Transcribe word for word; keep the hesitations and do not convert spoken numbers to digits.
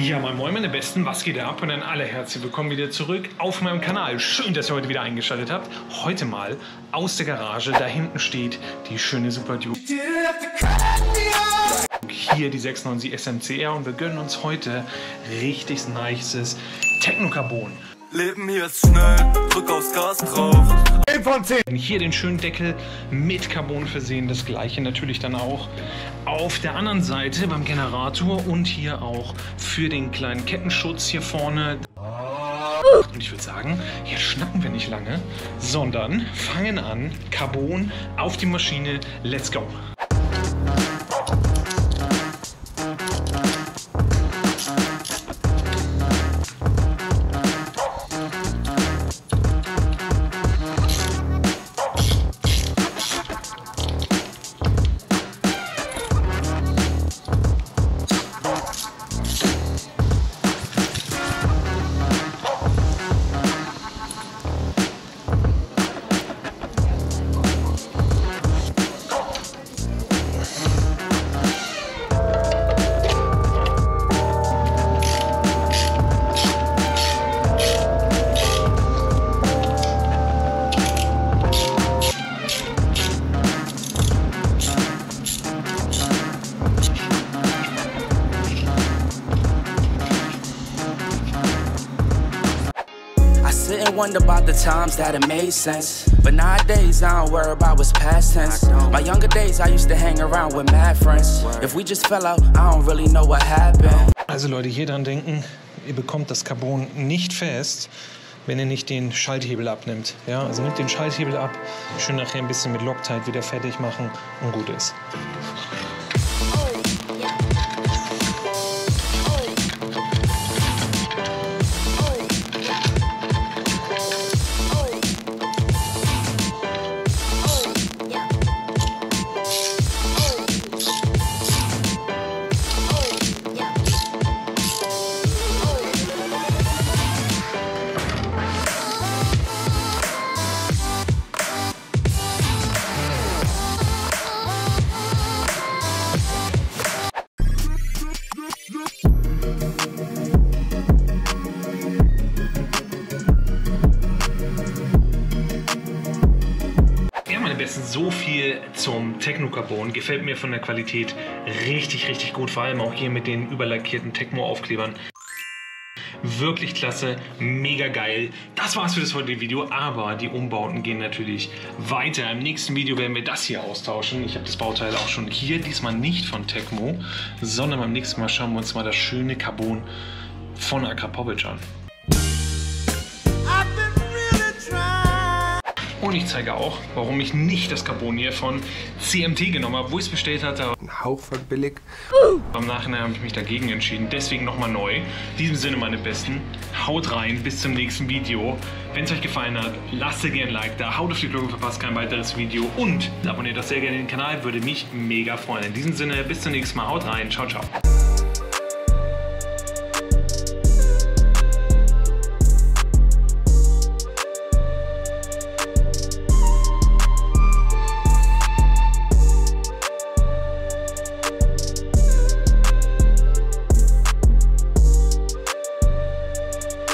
Ja, moin moin meine Besten, was geht ab? Und dann alle herzlich willkommen wieder zurück auf meinem Kanal. Schön, dass ihr heute wieder eingeschaltet habt. Heute mal aus der Garage. Da hinten steht die schöne Super Duke. Hier die sechs neun sieben S M C R und wir gönnen uns heute richtig nices Technocarbon. Leben hier ist schnell, drück aufs Gas drauf. von zehn. Hier den schönen Deckel mit Carbon versehen. Das gleiche natürlich dann auch auf der anderen Seite beim Generator und hier auch für den kleinen Kettenschutz hier vorne. Und ich würde sagen, jetzt schnacken wir nicht lange, sondern fangen an. Carbon auf die Maschine. Let's go. And wonder about the times that it made sense. But nowadays I don't worry about what's past tense. My younger days I used to hang around with mad friends. If we just fell out, I don't really know what happened. Also Leute, hier dran denken, ihr bekommt das Carbon nicht fest, wenn ihr nicht den Schalthebel abnimmt. Ja, also nehmt den Schalthebel ab, schön nachher ein bisschen mit Loctite wieder fertig machen und gut ist. So viel zum Technocarbon. Gefällt mir von der Qualität richtig, richtig gut. Vor allem auch hier mit den überlackierten Tecmo-Aufklebern. Wirklich klasse, mega geil. Das war's für das heutige Video, aber die Umbauten gehen natürlich weiter. Im nächsten Video werden wir das hier austauschen. Ich habe das Bauteil auch schon hier, diesmal nicht von Tecmo, sondern beim nächsten Mal schauen wir uns mal das schöne Carbon von Akrapovic an. Und ich zeige auch, warum ich nicht das Carbon hier von C M T genommen habe, wo ich es bestellt hatte. Ein Hauch von billig. Im Nachhinein habe ich mich dagegen entschieden, deswegen nochmal neu. In diesem Sinne, meine Besten, haut rein, bis zum nächsten Video. Wenn es euch gefallen hat, lasst gerne ein Like da, haut auf die Glocke, verpasst kein weiteres Video und abonniert das sehr gerne den Kanal, würde mich mega freuen. In diesem Sinne, bis zum nächsten Mal, haut rein, ciao, ciao.